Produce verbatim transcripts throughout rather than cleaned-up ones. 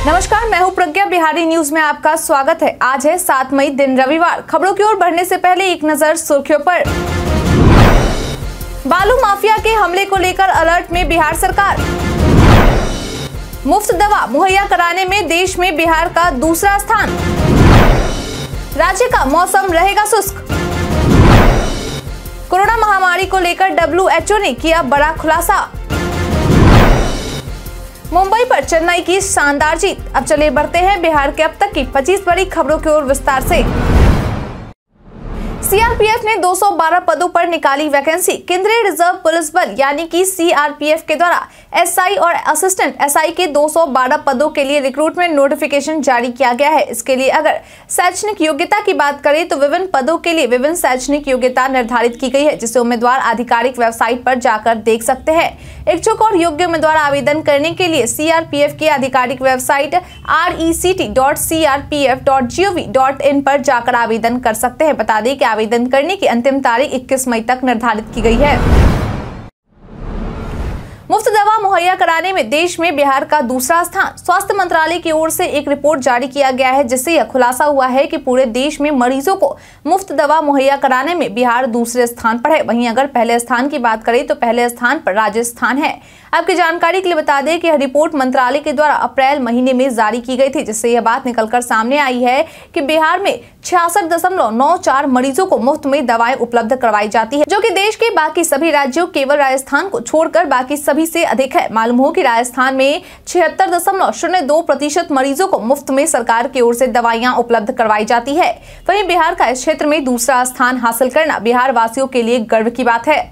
नमस्कार, मैं हूं प्रज्ञा। बिहारी न्यूज में आपका स्वागत है। आज है सात मई, दिन रविवार। खबरों की ओर बढ़ने से पहले एक नजर सुर्खियों पर। बालू माफिया के हमले को लेकर अलर्ट में बिहार सरकार। मुफ्त दवा मुहैया कराने में देश में बिहार का दूसरा स्थान। राज्य का मौसम रहेगा शुष्क। कोरोना महामारी को लेकर डब्ल्यू एच ओ ने किया बड़ा खुलासा। मुंबई पर चेन्नई की शानदार जीत। अब चले बढ़ते हैं बिहार के अब तक की पच्चीस बड़ी खबरों की ओर विस्तार से। सी आर पी एफ ने दो सौ बारह पदों पर निकाली वैकेंसी। केंद्रीय रिजर्व पुलिस बल यानी कि सी आर पी एफ के द्वारा एस आई और असिस्टेंट एस आई के दो सौ बारह पदों के लिए रिक्रूटमेंट नोटिफिकेशन जारी किया गया है। इसके लिए अगर शैक्षणिक योग्यता की बात करें तो विभिन्न पदों के लिए विभिन्न शैक्षणिक योग्यता निर्धारित की गई है, जिसे उम्मीदवार आधिकारिक वेबसाइट पर जाकर देख सकते हैं। इच्छुक और योग्य उम्मीदवार आवेदन करने के लिए सी आर पी एफ की आधिकारिक website R E C T dot C R P F dot G O V dot in पर जाकर आवेदन कर सकते हैं। बता दें कि आवेदन करने की अंतिम तारीख इक्कीस मई तक निर्धारित की गई है। मुफ्त दवा मुहैया कराने में देश में बिहार का दूसरा स्थान। स्वास्थ्य मंत्रालय की ओर से एक रिपोर्ट जारी किया गया है, जिससे यह खुलासा हुआ है कि पूरे देश में मरीजों को मुफ्त दवा मुहैया कराने में बिहार दूसरे स्थान पर है। वहीं अगर पहले स्थान की बात करें तो पहले स्थान पर राजस्थान है। आपकी जानकारी के लिए बता दें कि यह रिपोर्ट मंत्रालय के द्वारा अप्रैल महीने में जारी की गई थी, जिससे यह बात निकलकर सामने आई है कि बिहार में छियासठ दशमलव नौ चार मरीजों को मुफ्त में दवाएं उपलब्ध करवाई जाती है, जो कि देश के बाकी सभी राज्यों केवल राजस्थान को छोड़कर बाकी सभी से अधिक है। मालूम हो कि राजस्थान में छिहत्तर दशमलव शून्य दो प्रतिशत मरीजों को मुफ्त में सरकार की ओर से दवाइयां उपलब्ध करवाई जाती है। वहीं बिहार का इस क्षेत्र में दूसरा स्थान हासिल करना बिहार वासियों के लिए गर्व की बात है।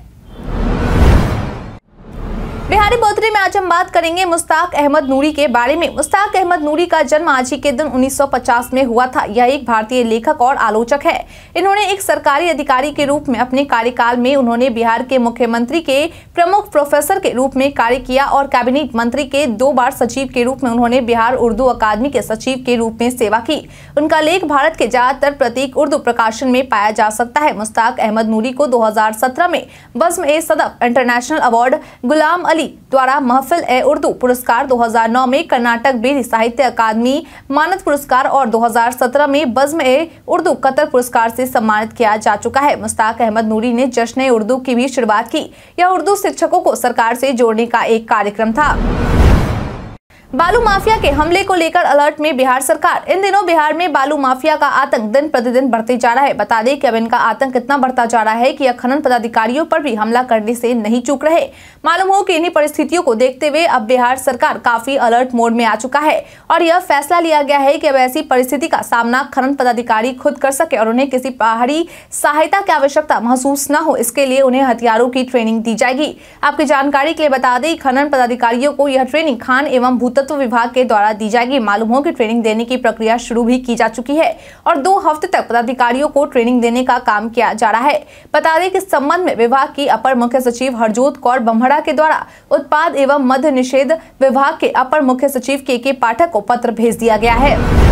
बिहारी बोतरी में आज हम बात करेंगे मुश्ताक अहमद नूरी के बारे में। मुश्ताक अहमद नूरी का जन्म आज ही के दिन उन्नीस सौ पचास में हुआ था। यह एक भारतीय लेखक और आलोचक है। इन्होंने एक सरकारी अधिकारी के रूप में अपने कार्यकाल में उन्होंने बिहार के मुख्यमंत्री के प्रमुख प्रोफेसर के रूप में कार्य किया और कैबिनेट मंत्री के दो बार सचिव के रूप में उन्होंने बिहार उर्दू अकादमी के सचिव के रूप में सेवा की। उनका लेख भारत के ज्यादातर प्रतीक उर्दू प्रकाशन में पाया जा सकता है। मुश्ताक अहमद नूरी को दो हजार सत्रह में बज़्म ए सदफ इंटरनेशनल अवार्ड, गुलाम अली द्वारा महफिल ए उर्दू पुरस्कार, दो हजार नौ में कर्नाटक बेरी साहित्य अकादमी मानद पुरस्कार और दो हजार सत्रह में बज़्म ए उर्दू कतर पुरस्कार से सम्मानित किया जा चुका है। मुश्ताक अहमद नूरी ने जश्न ए उर्दू की भी शुरुआत की। यह उर्दू शिक्षकों को सरकार से जोड़ने का एक कार्यक्रम था। बालू माफिया के हमले को लेकर अलर्ट में बिहार सरकार। इन दिनों बिहार में बालू माफिया का आतंक दिन प्रतिदिन बढ़ते जा रहा है। बता दें कि अब इनका आतंक इतना बढ़ता जा रहा है कि यह खनन पदाधिकारियों पर भी हमला करने से नहीं चूक रहे। मालूम हो कि इन्हीं परिस्थितियों को देखते हुए अब बिहार सरकार काफी अलर्ट मोड में आ चुका है और यह फैसला लिया गया है कि अब ऐसी परिस्थिति का सामना खनन पदाधिकारी खुद कर सके और उन्हें किसी बाहरी सहायता की आवश्यकता महसूस न हो। इसके लिए उन्हें हथियारों की ट्रेनिंग दी जाएगी। आपकी जानकारी के लिए बता दें, खनन पदाधिकारियों को यह ट्रेनिंग खान एवं भूतत्व विभाग के द्वारा दी जाएगी। मालूम हो कि ट्रेनिंग देने की प्रक्रिया शुरू भी की जा चुकी है और दो हफ्ते तक पदाधिकारियों को ट्रेनिंग देने का काम किया जा रहा है। बता दें कि इस संबंध में विभाग की अपर मुख्य सचिव हरजोत कौर बम्हड़ा के द्वारा उत्पाद एवं मद्य निषेध विभाग के अपर मुख्य सचिव के के पाठक को पत्र भेज दिया गया है।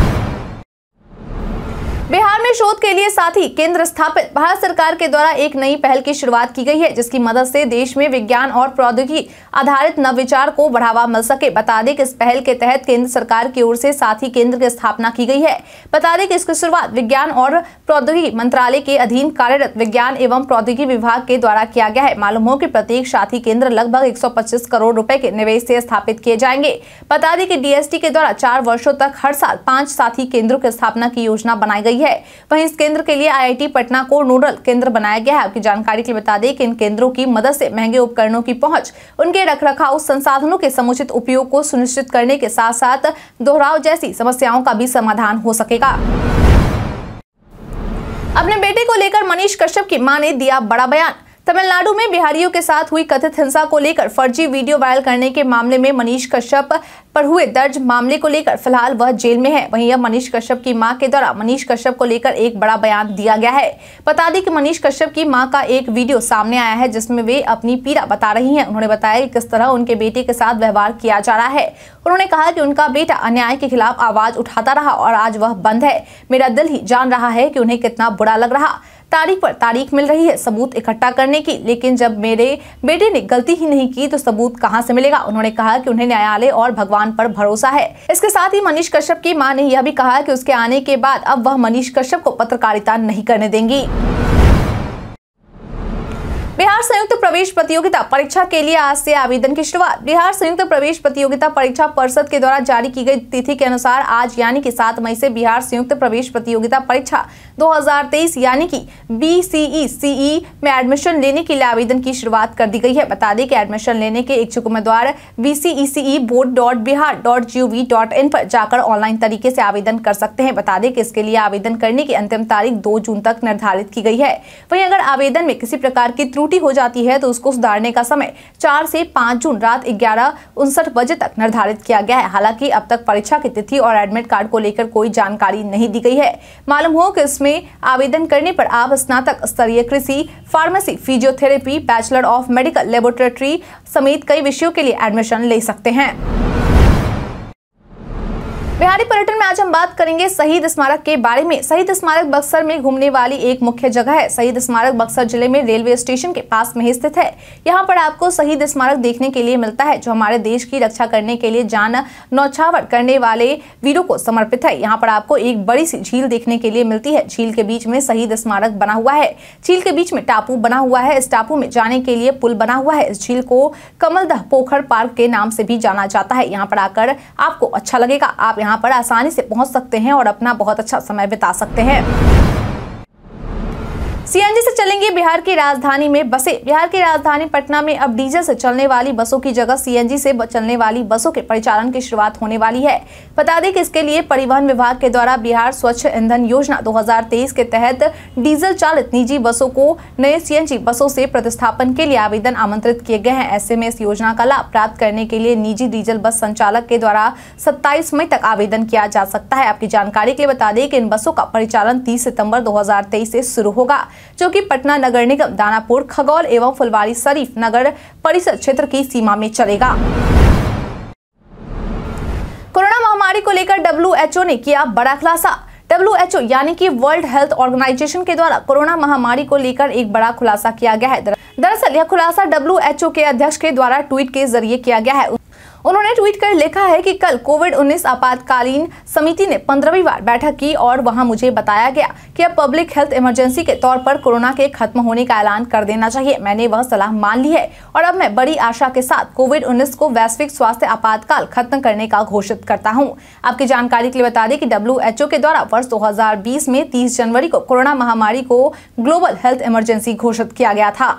बिहार में शोध के लिए साथी केंद्र स्थापित। भारत सरकार के द्वारा एक नई पहल की शुरुआत की गई है, जिसकी मदद से देश में विज्ञान और प्रौद्योगिकी आधारित नवविचार को बढ़ावा मिल सके। बता दें कि इस पहल के तहत केंद्र सरकार की ओर से साथी केंद्र की स्थापना की गई है। बता दें कि इसकी शुरुआत विज्ञान और प्रौद्योगिकी मंत्रालय के अधीन कार्यरत विज्ञान एवं प्रौद्योगिकी विभाग के द्वारा किया गया है। मालूम हो कि प्रत्येक साथी केंद्र लगभग एक सौ पच्चीस करोड़ रुपए के निवेश से स्थापित किए जाएंगे। बता दें कि डी एस टी के द्वारा चार वर्षों तक हर साल पांच साथी केंद्रों की स्थापना की योजना बनाई गई है। वहीं इस केंद्र के लिए आई आई टी पटना को नोडल केंद्र बनाया गया है। आपकी जानकारी के लिए बता दें कि इन केंद्रों की मदद से महंगे उपकरणों की पहुंच, उनके रखरखाव, संसाधनों के समुचित उपयोग को सुनिश्चित करने के साथ साथ दोहराव जैसी समस्याओं का भी समाधान हो सकेगा। अपने बेटे को लेकर मनीष कश्यप की मां ने दिया बड़ा बयान। तमिलनाडु में बिहारियों के साथ हुई कथित हिंसा को लेकर फर्जी वीडियो वायरल करने के मामले में मनीष कश्यप पर हुए दर्ज मामले को लेकर फिलहाल वह जेल में है। वहीं अब मनीष कश्यप की मां के द्वारा मनीष कश्यप को लेकर एक बड़ा बयान दिया गया है। बता दें कि मनीष कश्यप की मां का एक वीडियो सामने आया है, जिसमें वे अपनी पीड़ा बता रही हैं। उन्होंने बताया कि किस तरह उनके बेटे के साथ व्यवहार किया जा रहा है। उन्होंने कहा कि उनका बेटा अन्याय के खिलाफ आवाज उठाता रहा और आज वह बंद है। मेरा दिल ही जान रहा है कि उन्हें कितना बुरा लग रहा। तारीख पर तारीख मिल रही है सबूत इकट्ठा करने की, लेकिन जब मेरे बेटे ने गलती ही नहीं की तो सबूत कहां से मिलेगा। उन्होंने कहा कि उन्हें न्यायालय और भगवान पर भरोसा है। इसके साथ ही मनीष कश्यप की मां ने यह भी कहा कि उसके आने के बाद अब वह मनीष कश्यप को पत्रकारिता नहीं करने देंगी। बिहार संयुक्त प्रवेश प्रतियोगिता परीक्षा के लिए आज से आवेदन की शुरुआत। बिहार संयुक्त प्रवेश प्रतियोगिता परीक्षा परिषद के द्वारा जारी की गई तिथि के अनुसार आज यानी कि सात मई से बिहार संयुक्त प्रवेश प्रतियोगिता परीक्षा दो हज़ार तेईस यानी कि बी सी ई सी ई में एडमिशन लेने के लिए आवेदन की शुरुआत कर दी गई है। बता दें कि एडमिशन लेने के इच्छुक उम्मीदवार B C E C E board dot Bihar dot G O V dot in पर जाकर ऑनलाइन तरीके से आवेदन कर सकते हैं। बता दें कि इसके लिए आवेदन करने की अंतिम तारीख दो जून तक निर्धारित की गई है। वहीं अगर आवेदन में किसी प्रकार की त्रुटि हो जाती है तो उसको सुधारने का समय चार से पाँच जून रात ग्यारह उनसठ बजे तक निर्धारित किया गया है। हालांकि अब तक परीक्षा की तिथि और एडमिट कार्ड को लेकर कोई जानकारी नहीं दी गई है। मालूम हो कि इसमें आवेदन करने पर आप स्नातक स्तरीय कृषि, pharmacy, physiotherapy, bachelor of medical laboratory समेत कई विषयों के लिए एडमिशन ले सकते हैं। बिहारी पर्यटन में आज हम बात करेंगे शहीद स्मारक के बारे में। शहीद स्मारक बक्सर में घूमने वाली एक मुख्य जगह है। शहीद स्मारक बक्सर जिले में रेलवे स्टेशन के पास में स्थित है। यहाँ पर आपको शहीद स्मारक देखने के लिए मिलता है जो हमारे देश की रक्षा करने के लिए जान न्यौछावर करने वाले वीरों को समर्पित है। यहाँ पर आपको एक बड़ी सी झील देखने के लिए मिलती है। झील के बीच में शहीद स्मारक बना हुआ है। झील के बीच में टापू बना हुआ है। इस टापू में जाने के लिए पुल बना हुआ है। इस झील को कमलदह पोखर पार्क के नाम से भी जाना जाता है। यहाँ पर आकर आपको अच्छा लगेगा। आप यहाँ पर आसानी से पहुंच सकते हैं और अपना बहुत अच्छा समय बिता सकते हैं। सी एन जी से चलेंगे बिहार की राजधानी में बसें। बिहार की राजधानी पटना में अब डीजल से चलने वाली बसों की जगह सी एन जी से चलने वाली बसों के परिचालन की शुरुआत होने वाली है। बता दें कि इसके लिए परिवहन विभाग के द्वारा बिहार स्वच्छ ईंधन योजना दो हज़ार तेईस के तहत डीजल चालित निजी बसों को नए सी एन जी बसों से प्रतिस्थापन के लिए आवेदन आमंत्रित किए गए हैं। ऐसे में इस योजना का लाभ प्राप्त करने के लिए निजी डीजल बस संचालक के द्वारा सत्ताईस मई तक आवेदन किया जा सकता है। आपकी जानकारी के लिए बता दें कि इन बसों का परिचालन तीस सितंबर दो हज़ार तेईस से शुरू होगा, जो कि पटना नगर निगम, दानापुर, खगौल एवं फुलवारी शरीफ नगर परिषद क्षेत्र की सीमा में चलेगा। कोरोना महामारी को लेकर डब्ल्यू एच ओ ने किया बड़ा खुलासा। डब्ल्यू एच ओ यानी कि वर्ल्ड हेल्थ ऑर्गेनाइजेशन के द्वारा कोरोना महामारी को लेकर एक बड़ा खुलासा किया गया है। दरअसल यह खुलासा डब्ल्यू एच ओ के अध्यक्ष के द्वारा ट्वीट के जरिए किया गया है। उन्होंने ट्वीट कर लिखा है कि कल कोविड उन्नीस आपातकालीन समिति ने पंद्रहवीं बार बैठक की और वहां मुझे बताया गया कि अब पब्लिक हेल्थ इमरजेंसी के तौर पर कोरोना के खत्म होने का ऐलान कर देना चाहिए। मैंने वह सलाह मान ली है और अब मैं बड़ी आशा के साथ कोविड उन्नीस को वैश्विक स्वास्थ्य आपातकाल खत्म करने का घोषित करता हूं। आपकी जानकारी के लिए बता दें कि डब्ल्यू एच ओ के द्वारा वर्ष दो हज़ार बीस में तीस जनवरी को कोरोना महामारी को ग्लोबल हेल्थ इमरजेंसी घोषित किया गया था।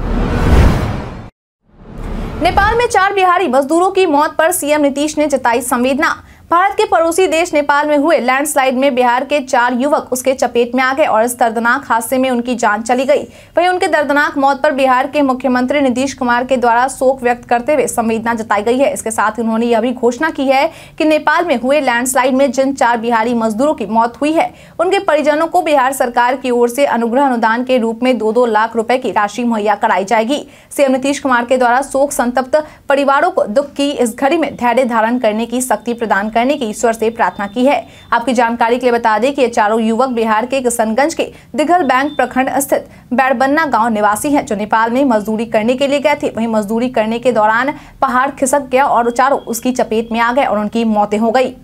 नेपाल में चार बिहारी मजदूरों की मौत पर सी एम नीतीश ने जताई संवेदना। भारत के पड़ोसी देश नेपाल में हुए लैंडस्लाइड में बिहार के चार युवक उसके चपेट में आ गए और इस दर्दनाक हादसे में उनकी जान चली गई। वहीं उनके दर्दनाक मौत पर बिहार के मुख्यमंत्री नीतीश कुमार के द्वारा शोक व्यक्त करते हुए संवेदना जताई गई है। इसके साथ ही उन्होंने यह भी घोषणा की है कि नेपाल में हुए लैंडस्लाइड में जिन चार बिहारी मजदूरों की मौत हुई है उनके परिजनों को बिहार सरकार की ओर से अनुग्रह अनुदान के रूप में दो दो लाख रुपए की राशि मुहैया कराई जाएगी। सीएम नीतीश कुमार के द्वारा शोक संतप्त परिवारों को दुख की इस घड़ी में धैर्य धारण करने की शक्ति प्रदान करने की ईश्वर से प्रार्थना की है। आपकी जानकारी के लिए बता दें कि ये चारों युवक बिहार के किशनगंज के दिघल बैंक प्रखंड स्थित बैरबन्ना गांव निवासी हैं, जो नेपाल में मजदूरी करने के लिए गए थे। वहीं मजदूरी करने के दौरान पहाड़ खिसक गया और चारों उसकी चपेट में आ गए और उनकी मौतें हो गई।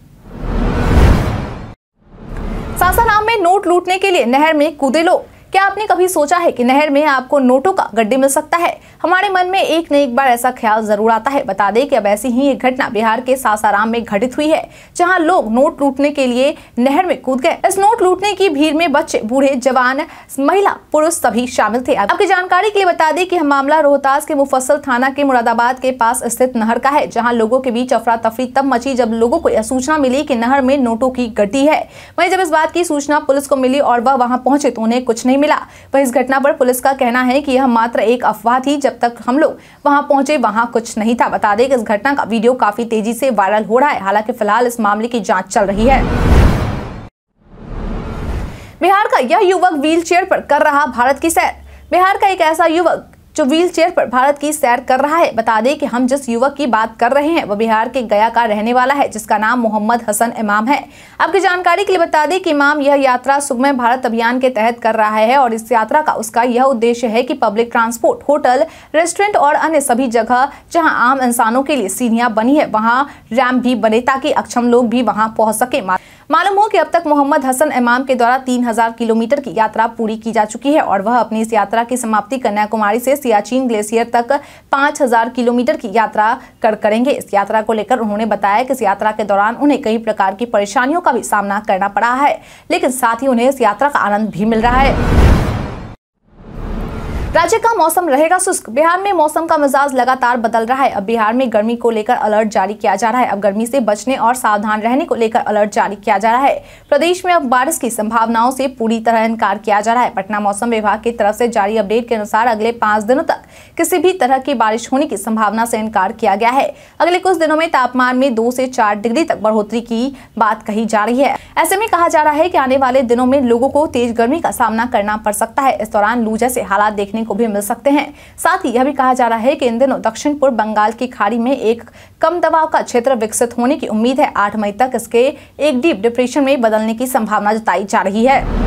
सासाराम में नोट लूटने के लिए नहर में कूदे लोग। क्या आपने कभी सोचा है कि नहर में आपको नोटों का गड्ढे मिल सकता है? हमारे मन में एक न एक बार ऐसा ख्याल जरूर आता है। बता दें कि अब ऐसी ही एक घटना बिहार के सासाराम में घटित हुई है, जहां लोग नोट लूटने के लिए नहर में कूद गए। इस नोट लूटने की भीड़ में बच्चे, बूढ़े, जवान, महिला, पुरुष सभी शामिल थे। आपकी जानकारी के लिए बता दें कि यह मामला रोहतास के मुफस्सल थाना के मुरादाबाद के पास स्थित नहर का है, जहाँ लोगों के बीच अफरा तफरी तब मची जब लोगों को यह सूचना मिली कि नहर में नोटों की गड्ढी है। वहीं जब इस बात की सूचना पुलिस को मिली और वह वहां पहुंचे तो उन्हें कुछ नहीं मिला। वह इस घटना पर पुलिस का कहना है कि यह मात्र एक अफवाह थी। जब तक हम लोग वहां पहुंचे वहां कुछ नहीं था। बता दें कि इस घटना का वीडियो काफी तेजी से वायरल हो रहा है। हालांकि फिलहाल इस मामले की जांच चल रही है। बिहार का यह युवक व्हील चेयर पर कर रहा भारत की सैर। बिहार का एक ऐसा युवक जो व्हील चेयर पर भारत की सैर कर रहा है। बता दें कि हम जिस युवक की बात कर रहे हैं वह बिहार के गया का रहने वाला है, जिसका नाम मोहम्मद हसन इमाम है। आपकी जानकारी के लिए बता दें कि इमाम यह यात्रा सुगम्य भारत अभियान के तहत कर रहा है और इस यात्रा का उसका यह उद्देश्य है कि पब्लिक ट्रांसपोर्ट, होटल, रेस्टोरेंट और अन्य सभी जगह जहां आम इंसानों के लिए सीढ़ियां बनी है वहां रैंप भी बने ताकि अक्षम लोग भी वहां पहुंच सके। मालूम हो कि अब तक मोहम्मद हसन इमाम के द्वारा तीन हजार किलोमीटर की यात्रा पूरी की जा चुकी है और वह अपनी इस यात्रा की समाप्ति कन्याकुमारी से सियाचिन ग्लेशियर तक पाँच हजार किलोमीटर की यात्रा कर करेंगे। इस यात्रा को लेकर उन्होंने बताया कि इस यात्रा के दौरान उन्हें कई प्रकार की परेशानियों का भी सामना करना पड़ा है, लेकिन साथ ही उन्हें इस यात्रा का आनंद भी मिल रहा है। राज्य का मौसम रहेगा शुष्क। बिहार में मौसम का मिजाज लगातार बदल रहा है। अब बिहार में गर्मी को लेकर अलर्ट जारी किया जा रहा है। अब गर्मी से बचने और सावधान रहने को लेकर अलर्ट जारी किया जा रहा है। प्रदेश में अब बारिश की संभावनाओं से पूरी तरह इनकार किया जा रहा है। पटना मौसम विभाग की तरफ से जारी अपडेट के अनुसार अगले पांच दिनों तक किसी भी तरह की बारिश होने की संभावना से इनकार किया गया है। अगले कुछ दिनों में तापमान में दो से चार डिग्री तक बढ़ोतरी की बात कही जा रही है। ऐसे में कहा जा रहा है कि आने वाले दिनों में लोगों को तेज गर्मी का सामना करना पड़ सकता है। इस दौरान लू जैसे हालात देखने को भी मिल सकते हैं। साथ ही यह भी कहा जा रहा है कि इन दिनों दक्षिण पूर्व बंगाल की खाड़ी में एक कम दबाव का क्षेत्र विकसित होने की उम्मीद है। आठ मई तक इसके एक डीप डिप्रेशन में बदलने की संभावना जताई जा रही है।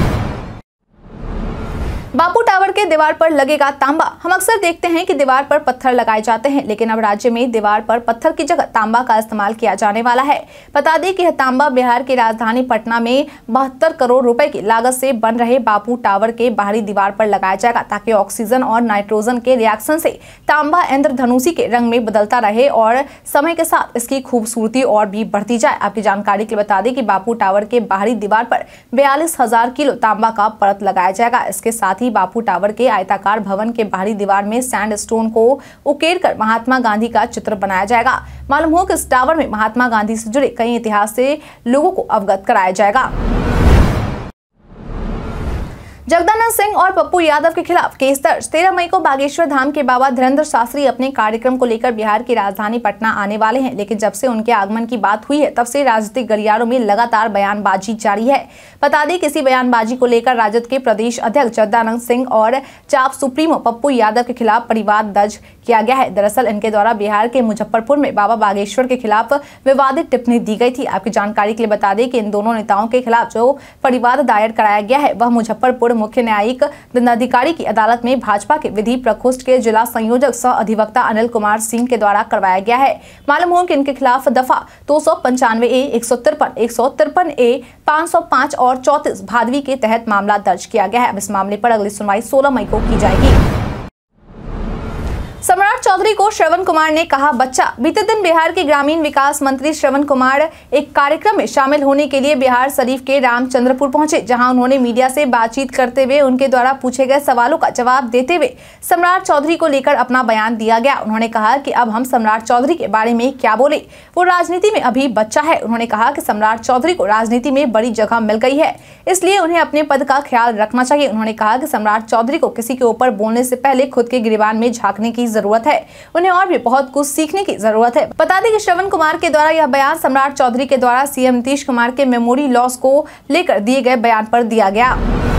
बापू टावर के दीवार पर लगेगा तांबा। हम अक्सर देखते हैं कि दीवार पर पत्थर लगाए जाते हैं, लेकिन अब राज्य में दीवार पर पत्थर की जगह तांबा का इस्तेमाल किया जाने वाला है। बता दें कि यह तांबा बिहार की राजधानी पटना में बहत्तर करोड़ रुपए की लागत से बन रहे बापू टावर के बाहरी दीवार पर लगाया जाएगा, ताकि ऑक्सीजन और नाइट्रोजन के रिएक्शन से तांबा इंद्रधनुषी के रंग में बदलता रहे और समय के साथ इसकी खूबसूरती और भी बढ़ती जाए। आपकी जानकारी के लिए बता दें कि बापू टावर के बाहरी दीवार पर बयालीस हजार किलो तांबा का परत लगाया जाएगा। इसके साथ ही बापू टावर के आयताकार भवन के बाहरी दीवार में सैंडस्टोन को उकेरकर महात्मा गांधी का चित्र बनाया जाएगा। मालूम हो कि इस टावर में महात्मा गांधी से जुड़े कई इतिहास से लोगों को अवगत कराया जाएगा। जगदानंद सिंह और पप्पू यादव के खिलाफ केस दर्ज। तेरह मई को बागेश्वर धाम के बाबा धीरेन्द्र शास्त्री अपने कार्यक्रम को लेकर बिहार की राजधानी पटना आने वाले हैं, लेकिन जब से उनके आगमन की बात हुई है तब से राजनीतिक गलियारों में लगातार बयानबाजी जारी है। बता दें किसी बयानबाजी को लेकर राजद के प्रदेश अध्यक्ष जगदानंद सिंह और चाप सुप्रीमो पप्पू यादव के खिलाफ परिवाद दर्ज किया गया है। दरअसल इनके द्वारा बिहार के मुजफ्फरपुर में बाबा बागेश्वर के खिलाफ विवादित टिप्पणी दी गई थी। आपकी जानकारी के लिए बता दें कि इन दोनों नेताओं के खिलाफ जो परिवाद दायर कराया गया है वह मुजफ्फरपुर मुख्य न्यायिक दंडाधिकारी की अदालत में भाजपा के विधि प्रकोष्ठ के जिला संयोजक सह अधिवक्ता अनिल कुमार सिंह के द्वारा करवाया गया है। मालूम हो कि इनके खिलाफ दफा दो सौ पंचानवे ए, एक सौ तिरपन, एक सौ तिरपन ए, पाँच सौ पाँच और चौतीस भादवी के तहत मामला दर्ज किया गया है। अब इस मामले पर अगली सुनवाई सोलह मई को की जाएगी। सम्राट चौधरी को श्रवण कुमार ने कहा बच्चा। बीते दिन बिहार के ग्रामीण विकास मंत्री श्रवण कुमार एक कार्यक्रम में शामिल होने के लिए बिहार शरीफ के रामचंद्रपुर पहुंचे, जहां उन्होंने मीडिया से बातचीत करते हुए उनके द्वारा पूछे गए सवालों का जवाब देते हुए सम्राट चौधरी को लेकर अपना बयान दिया गया। उन्होंने कहा कि अब हम सम्राट चौधरी के बारे में क्या बोले, वो राजनीति में अभी बच्चा है। उन्होंने कहा कि सम्राट चौधरी को राजनीति में बड़ी जगह मिल गई है, इसलिए उन्हें अपने पद का ख्याल रखना चाहिए। उन्होंने कहा कि सम्राट चौधरी को किसी के ऊपर बोलने से पहले खुद के गिरबान में झांकने की जरूरत है, उन्हें और भी बहुत कुछ सीखने की जरूरत है। बता दें कि श्रवण कुमार के द्वारा यह बयान सम्राट चौधरी के द्वारा सीएम नीतीश कुमार के मेमोरी लॉस को लेकर दिए गए बयान पर दिया गया।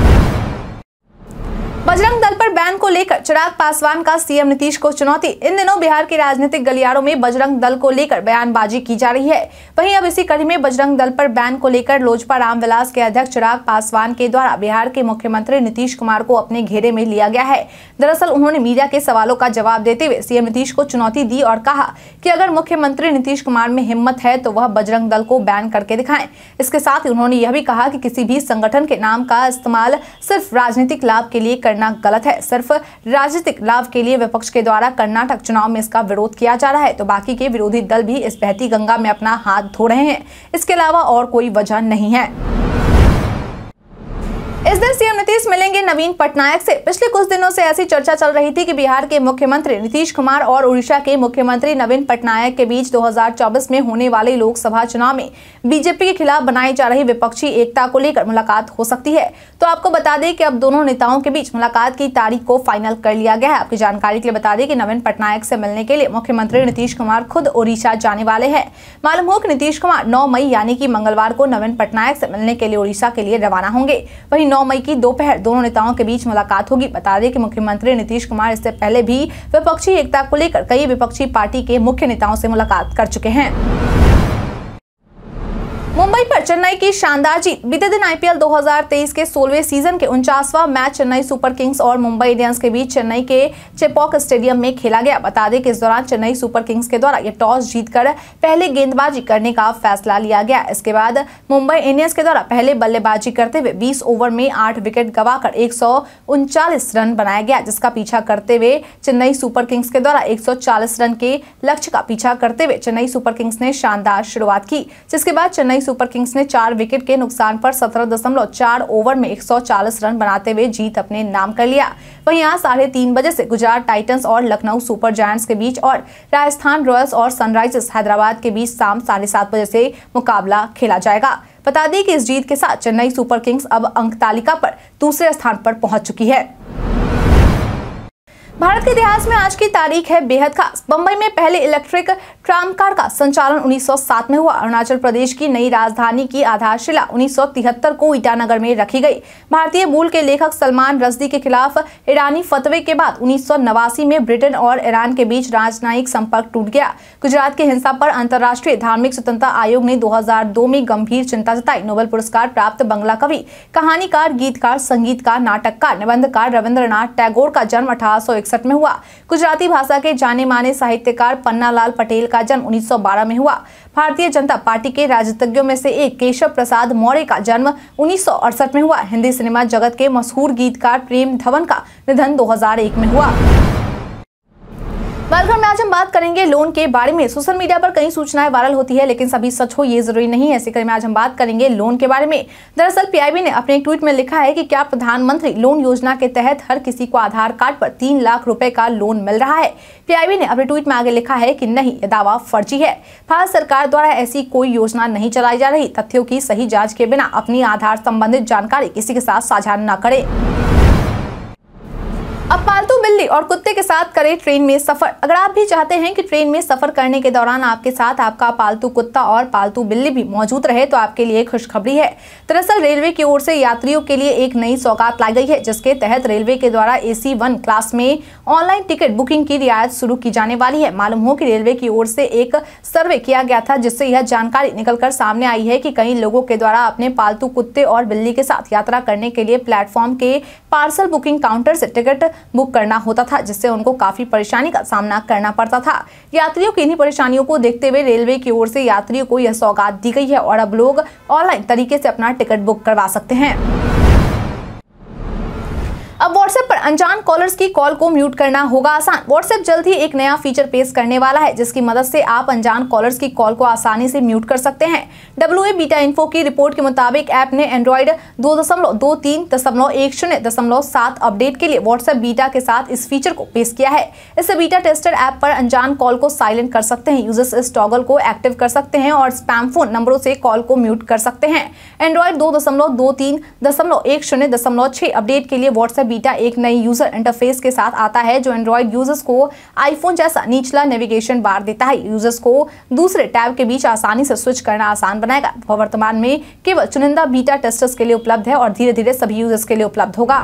बजरंग दल पर बैन को लेकर चिराग पासवान का सीएम नीतीश को चुनौती। इन दिनों बिहार के राजनीतिक गलियारों में बजरंग दल को लेकर बयानबाजी की जा रही है। वहीं अब इसी कड़ी में बजरंग दल पर बैन को लेकर लोजपा रामविलास के अध्यक्ष चिराग पासवान के द्वारा बिहार के मुख्यमंत्री नीतीश कुमार को अपने घेरे में लिया गया है। दरअसल उन्होंने मीडिया के सवालों का जवाब देते हुए सीएम नीतीश को चुनौती दी और कहा कि अगर मुख्यमंत्री नीतीश कुमार में हिम्मत है तो वह बजरंग दल को बैन करके दिखाएं। इसके साथ ही उन्होंने यह भी कहा कि किसी भी संगठन के नाम का इस्तेमाल सिर्फ राजनीतिक लाभ के लिए करना गलत है। सिर्फ राजनीतिक लाभ के लिए विपक्ष के द्वारा कर्नाटक चुनाव में इसका विरोध किया जा रहा है, तो बाकी के विरोधी दल भी इस बहती गंगा में अपना हाथ धो रहे हैं। इसके अलावा और कोई वजह नहीं है। इस दिन सीएम नीतीश मिलेंगे नवीन पटनायक से। पिछले कुछ दिनों से ऐसी चर्चा चल रही थी कि बिहार के मुख्यमंत्री नीतीश कुमार और उड़ीसा के मुख्यमंत्री नवीन पटनायक के बीच दो हज़ार चौबीस में होने वाले लोकसभा चुनाव में बीजेपी के खिलाफ बनाई जा रही विपक्षी एकता को लेकर मुलाकात हो सकती है। तो आपको बता दें कि अब दोनों नेताओं के बीच मुलाकात की तारीख को फाइनल कर लिया गया है। आपकी जानकारी के लिए बता दें कि नवीन पटनायक से मिलने के लिए मुख्यमंत्री नीतीश कुमार खुद उड़ीसा जाने वाले हैं। मालूम हो कि नीतीश कुमार नौ मई यानी कि मंगलवार को नवीन पटनायक से मिलने के लिए उड़ीसा के लिए रवाना होंगे। वहीं नौ नौ मई की दोपहर दोनों नेताओं के बीच मुलाकात होगी। बता दें कि मुख्यमंत्री नीतीश कुमार इससे पहले भी विपक्षी एकता को लेकर कई विपक्षी पार्टी के मुख्य नेताओं से मुलाकात कर चुके हैं। मुंबई पर चेन्नई की शानदार जीत। बीते दिन आईपीएल दो हज़ार तेईस के सोलहवें सीजन के उनचासवां मैच चेन्नई सुपर किंग्स और मुंबई इंडियंस के बीच चेन्नई के चेपॉक स्टेडियम में खेला गया। बता दें कि इस दौरान चेन्नई सुपर किंग्स के द्वारा यह टॉस जीतकर पहले गेंदबाजी करने का फैसला लिया गया। इसके बाद मुंबई इंडियंस के द्वारा पहले बल्लेबाजी करते हुए बीस ओवर में आठ विकेट गंवाकर एक सौ उनचालीस रन बनाया गया, जिसका पीछा करते हुए चेन्नई सुपर किंग्स के द्वारा एक सौ चालीस रन के लक्ष्य का पीछा करते हुए चेन्नई सुपर किंग्स ने शानदार शुरुआत की, जिसके बाद चेन्नई सुपर किंग्स ने चार विकेट के नुकसान पर सत्रह दशमलव चार ओवर में एक सौ चालीस रन बनाते हुए जीत अपने नाम कर लिया। वहीं आज साढ़े तीन बजे से गुजरात टाइटंस और लखनऊ सुपर जायंट्स के बीच और राजस्थान रॉयल्स और सनराइजर्स हैदराबाद के बीच शाम साढ़े सात बजे से मुकाबला खेला जाएगा। बता दें कि इस जीत के साथ चेन्नई सुपर किंग्स अब अंक तालिका पर दूसरे स्थान पर पहुंच चुकी है। भारत के इतिहास में आज की तारीख है बेहद खास। बंबई में पहले इलेक्ट्रिक ट्राम कार का संचालन उन्नीस सौ सात में हुआ। अरुणाचल प्रदेश की नई राजधानी की आधारशिला उन्नीस सौ तिहत्तर को ईटानगर में रखी गई। भारतीय मूल के लेखक सलमान रश्दी के खिलाफ ईरानी फतवे के बाद उन्नीस सौ नवासी में ब्रिटेन और ईरान के बीच राजनयिक संपर्क टूट गया। गुजरात की हिंसा पर अंतर्राष्ट्रीय धार्मिक स्वतंत्रता आयोग ने दो हज़ार दो में गंभीर चिंता जताई। नोबेल पुरस्कार प्राप्त बंगला कवि, कहानीकार, गीतकार, संगीतकार, नाटककार, निबंधकार रविंद्रनाथ टैगोर का जन्म अठारह सौ इकसठ में हुआ। गुजराती भाषा के जाने माने साहित्यकार पन्नालाल पटेल का जन्म उन्नीस सौ बारह में हुआ। भारतीय जनता पार्टी के राजनीतिज्ञों में से एक केशव प्रसाद मौर्य का जन्म उन्नीस सौ अड़सठ में हुआ। हिंदी सिनेमा जगत के मशहूर गीतकार प्रेम धवन का निधन दो हज़ार एक में हुआ। बालघर में आज हम बात करेंगे लोन के बारे में। सोशल मीडिया पर कई सूचनाएं वायरल होती है, लेकिन सभी सच हो ये जरूरी नहीं है। इसी क्रम में आज हम बात करेंगे लोन के बारे में। दरअसल पीआईबी ने अपने एक ट्वीट में लिखा है कि क्या प्रधानमंत्री लोन योजना के तहत हर किसी को आधार कार्ड पर तीन लाख रुपए का लोन मिल रहा है। पीआईबी ने अपने ट्वीट में आगे लिखा है कि नहीं, यह दावा फर्जी है। भारत सरकार द्वारा ऐसी कोई योजना नहीं चलाई जा रही। तथ्यों की सही जाँच के बिना अपनी आधार संबंधित जानकारी किसी के साथ साझा न करें। अब पालतू बिल्ली और कुत्ते के साथ करें ट्रेन में सफर। अगर आप भी चाहते हैं कि ट्रेन में सफर करने के दौरान आपके साथ आपका पालतू कुत्ता और पालतू बिल्ली भी मौजूद रहे, तो आपके लिए खुशखबरी है। दरअसल रेलवे की ओर से यात्रियों के लिए एक नई सौगात लाई गई है, जिसके तहत रेलवे के द्वारा एसी वन क्लास में ऑनलाइन टिकट बुकिंग की रियायत शुरू की जाने वाली है। मालूम हो कि रेलवे की ओर से एक सर्वे किया गया था, जिससे यह जानकारी निकलकर सामने आई है कि कई लोगों के द्वारा अपने पालतू कुत्ते और बिल्ली के साथ यात्रा करने के लिए प्लेटफॉर्म के पार्सल बुकिंग काउंटर से टिकट बुक करना होता था, जिससे उनको काफी परेशानी का सामना करना पड़ता था। यात्रियों की इन्हीं परेशानियों को देखते हुए रेलवे की ओर से यात्रियों को यह सौगात दी गई है और अब लोग ऑनलाइन तरीके से अपना टिकट बुक करवा सकते हैं। अब व्हाट्सएप पर अनजान कॉलर्स की कॉल को म्यूट करना होगा आसान। व्हाट्सएप जल्द ही एक नया फीचर पेश करने वाला है, जिसकी मदद से आप अनजान कॉलर्स की कॉल को आसानी से म्यूट कर सकते हैं। डब्ल्यू ए बीटा इन्फो की रिपोर्ट के मुताबिक ऐप ने एंड्रॉइड दो दशमलव दो तीन दशमलव एक शून्य दशमलव सात अपडेट के लिए व्हाट्सएप बीटा के साथ इस फीचर को पेश किया है। इससे बीटा टेस्टर ऐप पर अनजान कॉल को साइलेंट कर सकते हैं। यूजर्स इस टॉगल को एक्टिव कर सकते हैं और स्पैम फोन नंबरों से कॉल को म्यूट कर सकते हैं। एंड्रॉइड दो दशमलव दो तीन दशमलव एक शून्य दशमलव छह अपडेट के लिए व्हाट्सएप बीटा एक नई यूजर इंटरफेस के साथ आता है, जो एंड्रॉइड यूजर्स को आईफोन जैसा निचला नेविगेशन बार देता है। यूजर्स को दूसरे टैब के बीच आसानी से स्विच करना आसान बनाएगा। वह वर्तमान में केवल चुनिंदा बीटा टेस्टर्स के लिए उपलब्ध है और धीरे धीरे सभी यूजर्स के लिए उपलब्ध होगा।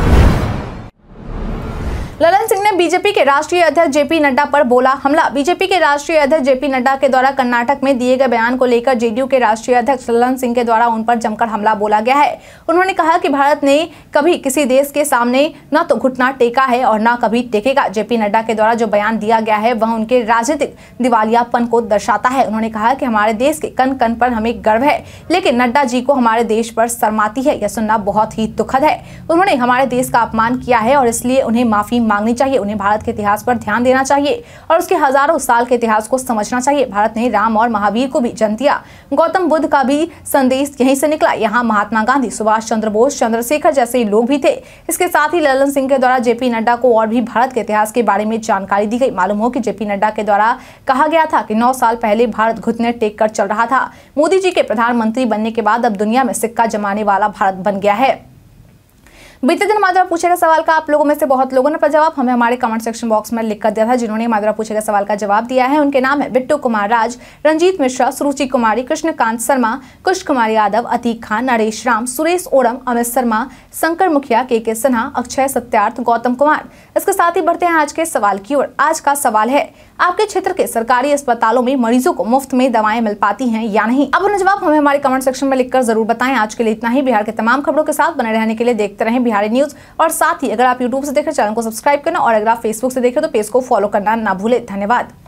ललन सिंह ने बीजेपी के राष्ट्रीय अध्यक्ष जेपी नड्डा पर बोला हमला। बीजेपी के राष्ट्रीय अध्यक्ष जेपी नड्डा के द्वारा कर्नाटक में दिए गए बयान को लेकर जेडीयू के राष्ट्रीय अध्यक्ष ललन सिंह के द्वारा उन पर जमकर हमला बोला गया है। उन्होंने कहा कि भारत ने कभी किसी देश के सामने न तो घुटना टेका है और न कभी टेकेगा। जेपी नड्डा के द्वारा जो बयान दिया गया है वह उनके राजनीतिक दिवालियापन को दर्शाता है। उन्होंने कहा कि हमारे देश के कन कन पर हमें गर्व है, लेकिन नड्डा जी को हमारे देश पर शर्माती है। यह सुनना बहुत ही दुखद है। उन्होंने हमारे देश का अपमान किया है और इसलिए उन्हें माफी मांगनी चाहिए। उन्हें भारत के इतिहास पर ध्यान देना चाहिए और उसके हजारों साल के इतिहास को समझना चाहिए। भारत ने राम और महावीर को भी जन्म दिया। गौतम बुद्ध का भी संदेश यहीं से निकला। यहाँ महात्मा गांधी, सुभाष चंद्र बोस, चंद्रशेखर जैसे लोग भी थे। इसके साथ ही ललन सिंह के द्वारा जेपी नड्डा को और भी भारत के इतिहास के बारे में जानकारी दी गई। मालूम हो कि जेपी नड्डा के द्वारा कहा गया था कि नौ साल पहले भारत घुटने टेक कर चल रहा था। मोदी जी के प्रधानमंत्री बनने के बाद अब दुनिया में सिक्का जमाने वाला भारत बन गया है। बीते दिन हमारे द्वारा पूछे गए सवाल का आप लोगों में से बहुत लोगों ने अपना जवाब हमें हमारे कमेंट सेक्शन बॉक्स में लिख कर दिया था। जिन्होंने हमारे द्वारा पूछे गए सवाल का जवाब दिया है उनके नाम है बिट्टू कुमार राज, रंजीत मिश्रा, सुरुचि कुमारी, कृष्णकांत शर्मा, कुश कुमार यादव, अतीक खान, नरेश राम, सुरेश ओरम, अमित शर्मा, शंकर मुखिया, के के सिन्हा, अक्षय सत्यार्थ, गौतम कुमार। इसके साथ ही बढ़ते हैं आज के सवाल की ओर। आज का सवाल है, आपके क्षेत्र के सरकारी अस्पतालों में मरीजों को मुफ्त में दवाएं मिल पाती हैं या नहीं? अब अपना जवाब हमें हमारे कमेंट सेक्शन में लिखकर जरूर बताएं। आज के लिए इतना ही। बिहार के तमाम खबरों के साथ बने रहने के लिए देखते रहें बिहारी न्यूज। और साथ ही अगर आप यूट्यूब से देख रहे चैनल को सब्सक्राइब करना और अगर आप फेसबुक से देख रहे तो पेज को फॉलो करना ना भूले। धन्यवाद।